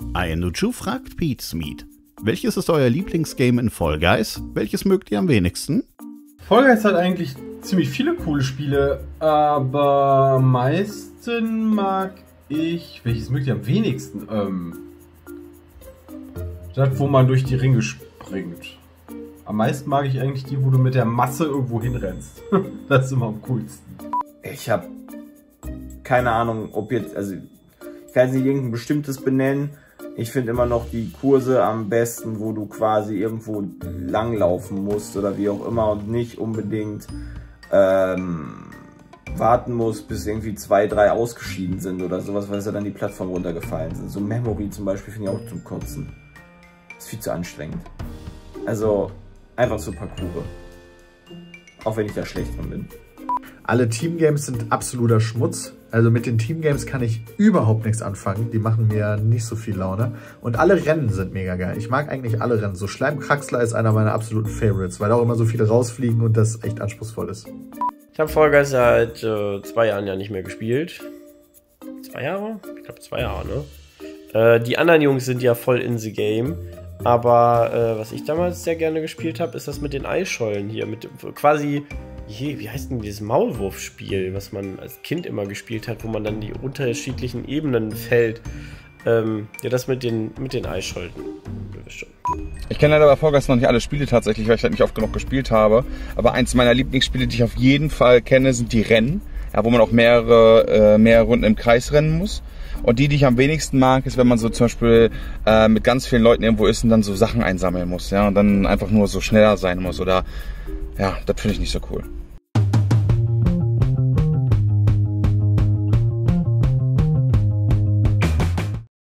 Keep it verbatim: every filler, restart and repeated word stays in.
Ainuchu fragt Pizmeet: Welches ist euer Lieblingsgame in Fall Guys? Welches mögt ihr am wenigsten? Fall Guys hat eigentlich ziemlich viele coole Spiele, aber am meisten mag ich... Welches mögt ihr am wenigsten? Ähm, das, wo man durch die Ringe springt. Am meisten mag ich eigentlich die, wo du mit der Masse irgendwo hinrennst. Das ist immer am coolsten. Ich habe keine Ahnung, ob jetzt... Also ich kann jetzt nicht irgendein bestimmtes benennen. Ich finde immer noch die Kurse am besten, wo du quasi irgendwo langlaufen musst oder wie auch immer und nicht unbedingt ähm, warten musst, bis irgendwie zwei, drei ausgeschieden sind oder sowas, weil sie dann die Plattform runtergefallen sind. So Memory zum Beispiel finde ich auch zum Kotzen. Ist viel zu anstrengend. Also einfach so Parcours. Auch wenn ich da schlecht drin bin. Alle Teamgames sind absoluter Schmutz. Also mit den Teamgames kann ich überhaupt nichts anfangen. Die machen mir nicht so viel Laune. Und alle Rennen sind mega geil. Ich mag eigentlich alle Rennen. So Schleimkraxler ist einer meiner absoluten Favorites, weil da auch immer so viele rausfliegen und das echt anspruchsvoll ist. Ich habe Fall Guys seit äh, zwei Jahren ja nicht mehr gespielt. Zwei Jahre? Ich glaube zwei Jahre, ne? Äh, die anderen Jungs sind ja voll in the game. Aber äh, was ich damals sehr gerne gespielt habe, ist das mit den Eisschollen hier. Mit quasi... Je, wie heißt denn dieses Maulwurfspiel, was man als Kind immer gespielt hat, wo man dann die unterschiedlichen Ebenen fällt? Ähm, ja, das mit den, mit den Eisschollen. Ich kenne leider bei Fall Guys noch nicht alle Spiele tatsächlich, weil ich halt nicht oft genug gespielt habe. Aber eins meiner Lieblingsspiele, die ich auf jeden Fall kenne, sind die Rennen, ja, wo man auch mehrere, äh, mehrere Runden im Kreis rennen muss. Und die, die ich am wenigsten mag, ist, wenn man so zum Beispiel äh, mit ganz vielen Leuten irgendwo ist und dann so Sachen einsammeln muss, ja, und dann einfach nur so schneller sein muss oder, ja, das finde ich nicht so cool.